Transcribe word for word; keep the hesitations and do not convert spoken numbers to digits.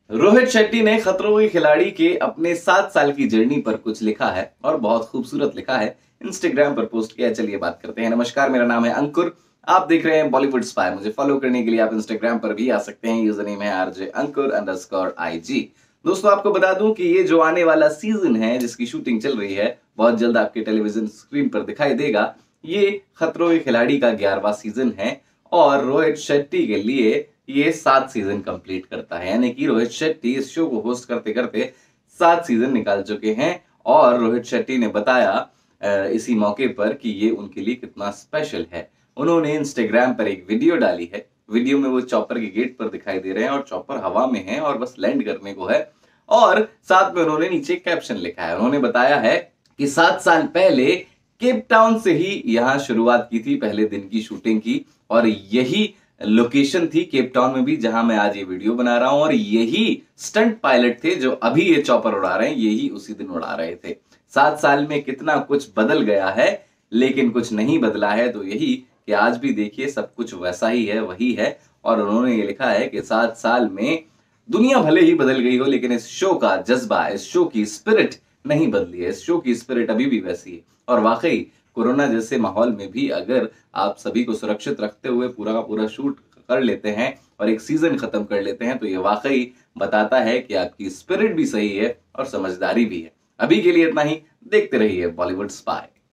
रोहित शेट्टी ने खतरों के खिलाड़ी के अपने सात साल की जर्नी पर कुछ लिखा है और बहुत खूबसूरत लिखा है। इंस्टाग्राम पर पोस्ट किया है। चलिए बात करते हैं। नमस्कार, मेरा नाम है अंकुर। आप देख रहे हैं बॉलीवुड स्पाई। मुझे फॉलो करने के लिए आप इंस्टाग्राम पर भी आ सकते हैं। यूजर नेम है आरजे अंकुर अंडरस्कोर आईजी। दोस्तों, आपको बता दूं कि ये जो आने वाला सीजन है जिसकी शूटिंग चल रही है, बहुत जल्द आपके टेलीविजन स्क्रीन पर दिखाई देगा। ये खतरों के खिलाड़ी का ग्यारहवां सीजन है और रोहित शेट्टी के लिए ये सात सीजन कंप्लीट करता है। यानी कि रोहित शेट्टी इस शो को होस्ट करते करते सात सीजन निकाल चुके हैं। और रोहित शेट्टी ने बताया इसी मौके पर कि ये उनके लिए कितना स्पेशल है। उन्होंने इंस्टाग्राम पर एक वीडियो डाली है। वीडियो में वो चॉपर के गेट पर दिखाई दे रहे हैं और चॉपर हवा में है और बस लैंड करने को है। और साथ में उन्होंने नीचे कैप्शन लिखा है। उन्होंने बताया है कि सात साल पहले केप टाउन से ही यहां शुरुआत की थी, पहले दिन की शूटिंग की, और यही लोकेशन थी केप टाउन में भी जहां मैं आज ये वीडियो बना रहा हूं। और यही स्टंट पायलट थे जो अभी ये चॉपर उड़ा रहे हैं, यही उसी दिन उड़ा रहे थे। सात साल में कितना कुछ बदल गया है, लेकिन कुछ नहीं बदला है तो यही कि आज भी देखिए सब कुछ वैसा ही है, वही है। और उन्होंने ये लिखा है कि सात साल में दुनिया भले ही बदल गई हो, लेकिन इस शो का जज्बा, इस शो की स्पिरिट नहीं बदली है। इस शो की स्पिरिट अभी भी वैसी है। और वाकई कोरोना जैसे माहौल में भी अगर आप सभी को सुरक्षित रखते हुए पूरा का पूरा शूट कर लेते हैं और एक सीजन खत्म कर लेते हैं, तो ये वाकई बताता है कि आपकी स्पिरिट भी सही है और समझदारी भी है। अभी के लिए इतना ही। देखते रहिए बॉलीवुड स्पाई।